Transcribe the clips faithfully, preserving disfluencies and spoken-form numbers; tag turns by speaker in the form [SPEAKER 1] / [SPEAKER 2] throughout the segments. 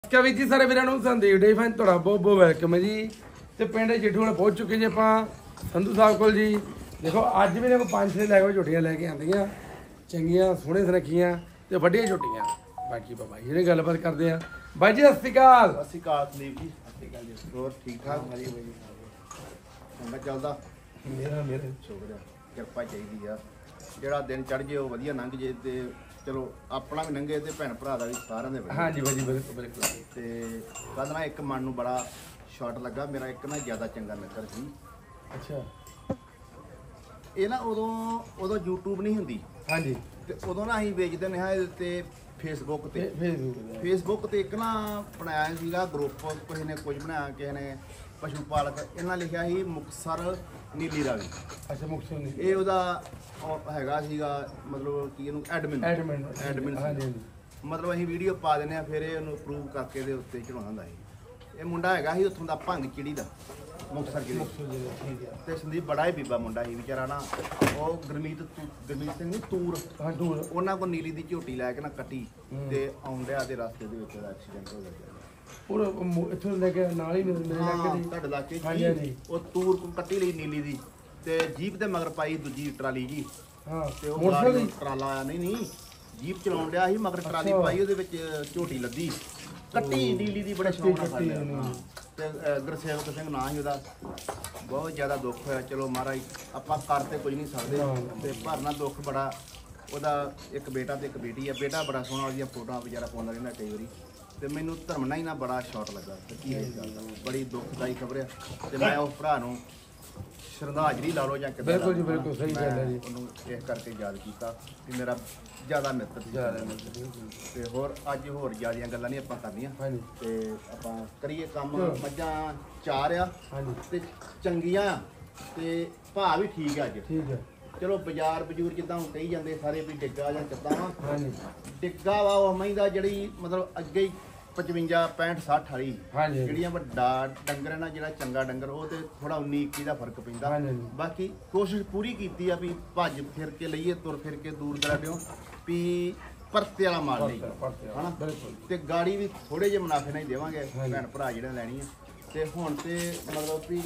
[SPEAKER 1] क्या वीर जी सारे वीरां नूं संदीप डेयरी फार्म तुहाडा बहुत बहुत वेलकम है जी। तो पिंड जेठू वाले पहुंच चुके जी आपां संधू साहब कोल जी। देखो अज भी देखो पांच छे लैके झोटियां लैके आंदियां चंगियां सोहणे सुनखियां ते वड्डियां झोटियां। बाकी बाबा जी ने गलबात करते हैं। बाई जी सत श्री अकाल।
[SPEAKER 2] सत श्री अकाल संदीप जी। सत श्री अकाल जी। होर ठीक ठाक भाजी भाजी चंगा चलदा
[SPEAKER 1] मेरा मेरे
[SPEAKER 2] शुक्र किरपा चाहिदी आ। ਜਿਹੜਾ दिन चढ़ ਜੇ ਉਹ ਵਧੀਆ ਲੰਘ ਜੇ ਤੇ ਚਲੋ ਆਪਣਾ ਵੀ ਲੰਘੇ ਤੇ ਭੈਣ ਭਰਾ ਦਾ ਵੀ ਸਾਰਿਆਂ ਦੇ ਵਧੀਆ।
[SPEAKER 1] हाँ जी भाजी बिल्कुल बिल्कुल।
[SPEAKER 2] ਤੇ ਕੱਲ ਨਾ ਇੱਕ ਮਨ ਨੂੰ ਬੜਾ ਸ਼ਾਟ ਲੱਗਾ ਮੇਰਾ ਇੱਕ ਨਾ ਜ਼ਿਆਦਾ ਚੰਗਾ ਨੱਕਰ ਸੀ।
[SPEAKER 1] अच्छा
[SPEAKER 2] ਇਹ ਨਾ ਉਦੋਂ ਉਦੋਂ YouTube ਨਹੀਂ ਹੁੰਦੀ।
[SPEAKER 1] हाँ जी
[SPEAKER 2] ਤੇ ਉਦੋਂ ਨਾ ਅਸੀਂ ਵੇਚਦੇ ਨੇ ਹਾਂ ਤੇ ਫੇਸਬੁੱਕ ਤੇ
[SPEAKER 1] फेसबुक
[SPEAKER 2] ਫੇਸਬੁੱਕ ਤੇ ਇੱਕ ਨਾ ਬਣਾਇਆ ਸੀਗਾ ਗਰੁੱਪ ਕਿਸੇ ਨੇ ਕੁਝ ਬਣਾਇਆ ਕਿਸੇ ਨੇ ਪਸ਼ੂ ਪਾਲਕ ਇਹਨਾਂ ਲਿਖਿਆ ਸੀ ਮੁਕਤਸਰ ਨੀਲੀ ਰਾਵੀ।
[SPEAKER 1] अच्छा मुक्तसर नहीं
[SPEAKER 2] ਇਹ ਉਹਦਾ ਉਹ ਹੈਗਾ ਸੀਗਾ ਮਤਲਬ ਕਿ ਇਹਨੂੰ ਐਡਮਿਨ
[SPEAKER 1] एडमिन
[SPEAKER 2] ਐਡਮਿਨ
[SPEAKER 1] हाँ जी
[SPEAKER 2] ਮਤਲਬ ਅਸੀਂ ਵੀਡੀਓ ਪਾ ਦਿੰਦੇ ਆ ਫਿਰ ਇਹ ਉਹਨੂੰ ਅਪਰੂਵ ਕਰਕੇ ਦੇ ਉੱਤੇ ਚੜਾਉਣਾ ਹੁੰਦਾ ਸੀ। ਇਹ ਮੁੰਡਾ ਹੈਗਾ ਸੀ ਉੱਥੋਂ ਦਾ ਭੰਗ ਚਿੜੀ ਦਾ ਮੁਕਤਸਰ ਜ਼ਿਲ੍ਹੇ
[SPEAKER 1] मुक्तसर जी ठीक है।
[SPEAKER 2] ਤੇ ਸੰਦੀਪ ਬੜਾ ਹੀ ਬੀਬਾ ਮੁੰਡਾ ਸੀ ਵਿਚਾਰਾ ਨਾ ਉਹ ਗੁਰਮੀਤ ਤੂ- ਗੁਰਮੀਤ ਸਿੰਘ ਨੂੰ ਤੂਰ
[SPEAKER 1] हाँ दूर
[SPEAKER 2] ਉਹਨਾਂ ਕੋਲ ਨੀਲੀ ਦੀ ਝੋਟੀ ਲੈ ਕੇ ਨਾ ਕੱਟੀ ਤੇ ਆਉਂਦਿਆ ਦੇ ਰਸਤੇ ਦੇ ਵਿੱਚ ਉਹਦਾ ਐਕਸੀਡੈਂਟ ਹੋ ਗਿਆ।
[SPEAKER 1] पूरा इथों लेके नाल ही मेरे
[SPEAKER 2] ਹਾਂ
[SPEAKER 1] लेके जी
[SPEAKER 2] ਤੁਹਾਡੇ ਇਲਾਕੇ
[SPEAKER 1] हाँ
[SPEAKER 2] 'ਚ
[SPEAKER 1] जी हाँ
[SPEAKER 2] ਜੀ
[SPEAKER 1] जी
[SPEAKER 2] ਉਹ ਤੂਰ ਕੋ ਕੱਟੀ ਲਈ ਨੀਲੀ ਦੀ ਤੇ ਜੀਪ ਦੇ ਮਗਰ ਪਾਈ ਦੂਜੀ ਟਰਾਲੀ ਜੀ
[SPEAKER 1] हाँ
[SPEAKER 2] ਤੇ ਉਹ
[SPEAKER 1] मोटरसाइकिल
[SPEAKER 2] ਗਾੜੀ ਟਰਾਲਾ ਆਇਆ ਨਹੀਂ ਨਹੀਂ ਜੀਪ ਚਲਾਉਣ ਡਿਆ ਸੀ ਮਗਰ ਟਰਾਲੀ
[SPEAKER 1] ਅੱਛਾ।
[SPEAKER 2] ਪਾਈ ਉਹਦੇ ਵਿੱਚ ਝੋਟੀ ਲੱਦੀ ਕੱਟੀ ਨੀਲੀ ਦੀ ਬੜੇ ਸ਼ੌਕ ਨਾਲ ਫੜ ਲਿਆ।
[SPEAKER 1] ਕੱਟੀ,
[SPEAKER 2] ਹਾਂ। ਤੇ ਅ, ਗੁਰਸੇਵਕ ਸਿੰਘ ਨਾਂ ਸੀ ਉਹਦਾ। ਬਹੁਤ ਜ਼ਿਆਦਾ ਦੁੱਖ ਹੋਇਆ। ਚਲੋ ਮਹਾਰਾਜ ਆਪਾਂ ਕਰ ਤੇ ਕੁਝ ਨਹੀਂ ਸਕਦੇ ਤੇ ਭਰਨਾ ਦੁੱਖ ਬੜਾ। ਉਹਦਾ ਇੱਕ ਬੇਟਾ ਤੇ ਇੱਕ ਬੇਟੀ ਆ। ਬੇਟਾ ਬੜਾ ਸੋਹਣਾ ਉਹਦੀਆਂ ਫੋਟੋਆਂ ਵਿਚਾਰਾ ਪਾਉਂਦਾ ਰਹਿੰਦਾ ਕਈ ਵਾਰੀ ਤੇ ਮੈਨੂੰ ਧਰਮਣਾ ਹੀ ਨਾ ਬੜਾ ਸ਼ੌਟ ਲੱਗਾ ਸੱਚੀ ਇਹ ਗੱਲ ਦਾ। ਬੜੀ ਦੁੱਖਦਾਈ ਖਬਰ ਆ ਤੇ ਮੈਂ ਉਸ ਭਰਾ ਨੂੰ ਸ਼ਰਧਾਂਜਲੀ ਲਾ ਲਓ ਜਾਂ ਕਿੱਦਾਂ
[SPEAKER 1] ਬਿਲਕੁਲ ਜੀ,
[SPEAKER 2] ਲਾ ਲਓ।
[SPEAKER 1] ਬਿਲਕੁਲ ਸਹੀ ਗੱਲ ਹੈ ਜੀ।
[SPEAKER 2] ਮੈਂ ਉਹਨੂੰ ਇਸ ਕਰਕੇ ਯਾਦ ਕੀਤਾ ਕਿ ਮੇਰਾ ਜ਼ਿਆਦਾ ਮਿੱਤਰ ਸੀ। ਤੇ ਹੋਰ ਅੱਜ ਹੋਰ ਜ਼ਿਆਦੀਆਂ ਗੱਲਾਂ ਨਹੀਂ ਆਪਾਂ ਕਰਨੀਆਂ
[SPEAKER 1] हाँ जी
[SPEAKER 2] ਤੇ ਆਪਾਂ ਕਰੀਏ ਕੰਮ।
[SPEAKER 1] ਚਲੋ।
[SPEAKER 2] ਮੱਝਾਂ ਚਾਰ ਆ
[SPEAKER 1] हाँ जी
[SPEAKER 2] ਤੇ ਚੰਗੀਆਂ ਆ ਤੇ ਭਾਅ ਵੀ ਠੀਕ ਆ ਅੱਜ।
[SPEAKER 1] ठीक है
[SPEAKER 2] ਚਲੋ ਬਾਜ਼ਾਰ ਬਜੂਰ ਜਿੱਦਾਂ ਹੁਣ ਕਹੀ ਜਾਂਦੇ ਸਾਰੇ ਵੀ ਡਿੱਗਾ ਜਾਂ ਕਿੱਦਾਂ ਵਾ
[SPEAKER 1] हाँ जी
[SPEAKER 2] ਡਿੱਗਾ ਵਾ ਉਹ ਮਹੀਂ ਦਾ ਜਿਹੜੀ ਮਤਲਬ ਅੱਗੇ ਹੀ ਪਚਵੰਜਾ ਪੈਂਹਠ ਸੱਠ ਵਾਲੀ
[SPEAKER 1] हाँ जी
[SPEAKER 2] ਜਿਹੜੀਆਂ ਵੱਡਾ ਡੰਗਰ ਹੈ ਨਾ ਜਿਹੜਾ ਚੰਗਾ ਡੰਗਰ ਉਹ ਤੇ ਥੋੜਾ ਉੱਨੀ ਇੱਕੀ ਦਾ ਫਰਕ ਪੈਂਦਾ।
[SPEAKER 1] हाँ जी
[SPEAKER 2] ਬਾਕੀ ਕੋਸ਼ਿਸ਼ ਪੂਰੀ ਕੀਤੀ ਆ ਵੀ ਭੱਜ ਫਿਰ ਕੇ ਲਈਏ ਤੁਰ ਫਿਰ ਕੇ ਦੂਰ ਦਰਾਡਿਓ ਵੀ ਪਰਤੇ ਵਾਲਾ ਮਾਲ ਲਈ ਹਨਾ
[SPEAKER 1] बिल्कुल
[SPEAKER 2] ਤੇ ਗਾੜੀ ਵੀ ਥੋੜੇ ਜਿਹੇ ਮੁਨਾਫੇ ਨਾਲ ਹੀ ਦੇਵਾਂਗੇ
[SPEAKER 1] ਹਾਂਜੀ।
[SPEAKER 2] ਭੈਣ ਭਰਾ ਜਿਹੜੇ ਲੈਣੀ ਆ। ਤੇ ਹੁਣ ਤੇ ਮਤਲਬ ਵੀ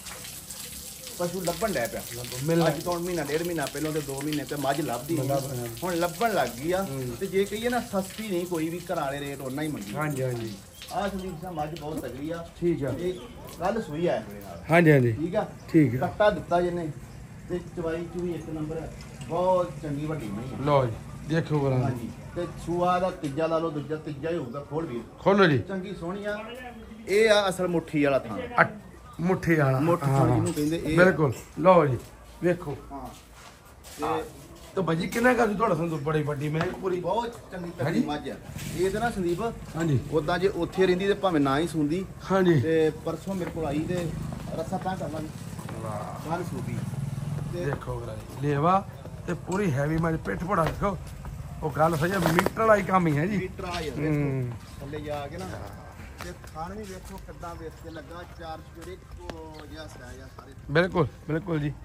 [SPEAKER 2] ਪਸ਼ੂ ਲੱਭਣ ਡੈ ਪਿਆ।
[SPEAKER 1] मिलना
[SPEAKER 2] ਅੱਜ ਤੋਂ ਮਹੀਨਾ ਡੇਢ ਮਹੀਨਾ ਪਹਿਲਾਂ ਤੇ ਦੋ ਮਹੀਨੇ ਤੇ ਮੱਝ ਲੱਭਦੀ ਨਹੀਂ
[SPEAKER 1] ਲੱਭ- ਹਾਂਜੀ।
[SPEAKER 2] ਹੁਣ ਲੱਭਣ ਲੱਗ ਗਈ ਆ।
[SPEAKER 1] ਹੂੰ।
[SPEAKER 2] ਤੇ ਜੇ ਕਹੀਏ ਨਾ ਸਸਤੀ ਨਹੀਂ ਕੋਈ ਵੀ ਘਰਾਂ ਵਾਲੇ ਰੇਟ ਉਹਨਾਂ ਹੀ ਮੰਗੀ।
[SPEAKER 1] हाँ जी हाँ जी
[SPEAKER 2] ਆਹ ਸੰਦੀਪ ਸਾਹਿਬ ਮੱਝ ਬਹੁਤ ਤਗੜੀ ਆ।
[SPEAKER 1] ठीक है
[SPEAKER 2] ਇਹ ਕੱਲ ਸੂਈ ਆਇਆ ਮੇਰੇ ਨਾਲ
[SPEAKER 1] हाँ जी हाँ जी
[SPEAKER 2] ਠੀਕ ਆ
[SPEAKER 1] ठीक है
[SPEAKER 2] ਕੱਟਾ ਦਿੱਤਾ ਜਿਹਨੇ ਤੇ ਚਵਾਈ ਚ ਵੀ ਇੱਕ ਨੰਬਰ ਹੈ। ਬਹੁਤ ਚੰਗੀ ਵੱਡੀ ਮਹੀਂ ਆ।
[SPEAKER 1] लो जी देखो बरा
[SPEAKER 2] ਹਾਂਜੀ ਤੇ ਸੂਆ ਦਾ ਤੀਜਾ ਲਾ ਲਓ ਦੂਜਾ ਤੀਜਾ ਹੀ ਹੋਊਗਾ। ਖੋਲ ਵੀ
[SPEAKER 1] खोलो जी
[SPEAKER 2] ਚੰਗੀ ਸੋਹਣੀ ਆ। ਇਹ ਆ ਅਸਲ ਮੁੱਠੀ ਵਾਲਾ ਥਾਂ।
[SPEAKER 1] अट- मुट्ठी वाला
[SPEAKER 2] ਮੁੱਠ
[SPEAKER 1] हाँ,
[SPEAKER 2] ਥਾਂ
[SPEAKER 1] हाँ।
[SPEAKER 2] ਜਿਹਨੂੰ ਕਹਿੰਦੇ ਇਹ
[SPEAKER 1] बिल्कुल लो जी देखो
[SPEAKER 2] ਹਾਂ ਤੇ
[SPEAKER 1] तो भाजी कितना का थोड़ा संदू बड़ी बड़ी मैं पूरी
[SPEAKER 2] ਬਹੁਤ ਚੰਗੀ ਤਗੜੀ
[SPEAKER 1] ਹਾਂਜੀ।
[SPEAKER 2] ਮੱਝ ਆ। ਇਹ ਤੇ ਨਾ ਸੰਦੀਪ
[SPEAKER 1] हाँ जी
[SPEAKER 2] ਉਦਾਂ ਜੇ ਉੱਥੇ ਰਹਿੰਦੀ ਤੇ ਭਾਵੇਂ ਨਾ ਹੀ ਸੁਣਦੀ।
[SPEAKER 1] हाँ जी
[SPEAKER 2] ਤੇ ਪਰਸੋਂ ਮੇਰੇ ਕੋਲ ਆਈ ਤੇ ਰੱਸਾ ਤਾਂ ਕਰ ਲਾਂਗੇ
[SPEAKER 1] वाह
[SPEAKER 2] ਬਾਹਰ ਸੂਬੀ ਤੇ
[SPEAKER 1] देखो बरा जी लेवा ते पूरी हैवी मैं पिठ पड़ा देखो वो गल सही है मीटर वाला ही काम ही है जी
[SPEAKER 2] ਮੀਟਰ ਆ ਜਾਂਦਾ
[SPEAKER 1] हम्म
[SPEAKER 2] ਥੱਲੇ ਜਾ ਕੇ ਨਾ ਤੇ ਖਾਣ ਵੀ ਵੇਖੋ ਕਿੱਦਾਂ ਵੇਖ ਕੇ ਲੱਗਾ। ਚਾਰ ਜਿਹੜੇ ਕੋ ਜਿਹਾ ਸਿਆ ਜਾਂ ਸਾਰੇ
[SPEAKER 1] बिल्कुल बिल्कुल जी